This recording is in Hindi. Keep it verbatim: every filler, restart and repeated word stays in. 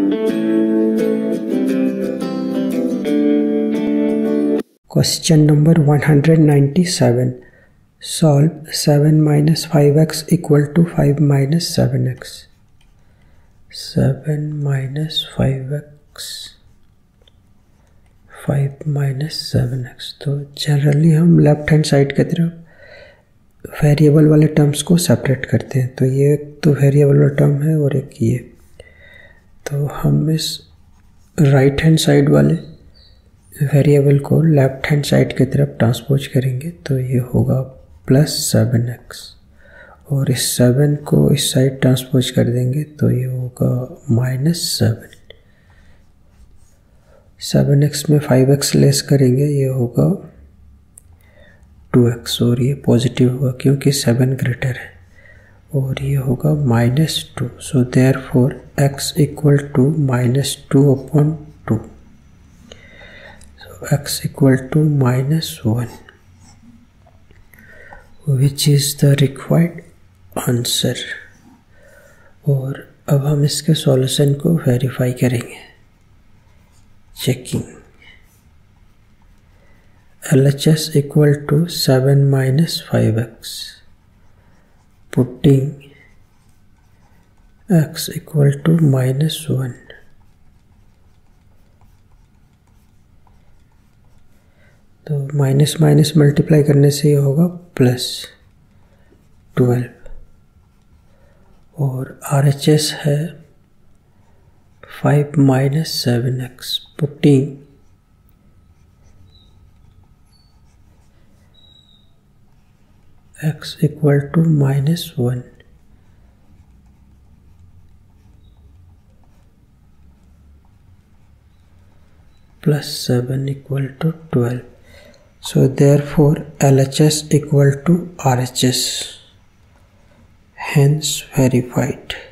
Question number one hundred ninety-seven. Solve seven minus five x equal to five minus seven x. seven minus five x, five minus seven x. तो जनरली हम लेफ्ट हैंड साइड की तरफ वेरिएबल वाले टर्म्स को सेपरेट करते हैं. तो ये एक तो वेरिएबल वाला टर्म है और एक ये. तो हम इस राइट हैंड साइड वाले वेरिएबल को लेफ्ट हैंड साइड की तरफ ट्रांसपोज करेंगे. तो ये होगा प्लस सेवन एक्स, और इस सेवन को इस साइड ट्रांसपोज कर देंगे तो ये होगा माइनस सेवन. सेवन एक्स में फाइव एक्स लेस करेंगे, ये होगा टू एक्स, और ये पॉजिटिव होगा क्योंकि सेवन ग्रेटर है, और ये होगा minus two. So there four x equal to minus two upon two. x equal to minus one, which is the required answer. और अब हम इसके सॉल्यूशन को वेरीफाई करेंगे. Checking. L H S equal to seven minus five x. Putting x equal to minus one. तो माइनस माइनस मल्टीप्लाई करने से ये होगा प्लस ट्वेल्व, और आर एच एस है five minus seven x. Putting x equal to minus one. Plus seven equal to twelve. So therefore L H S equal to R H S, hence verified.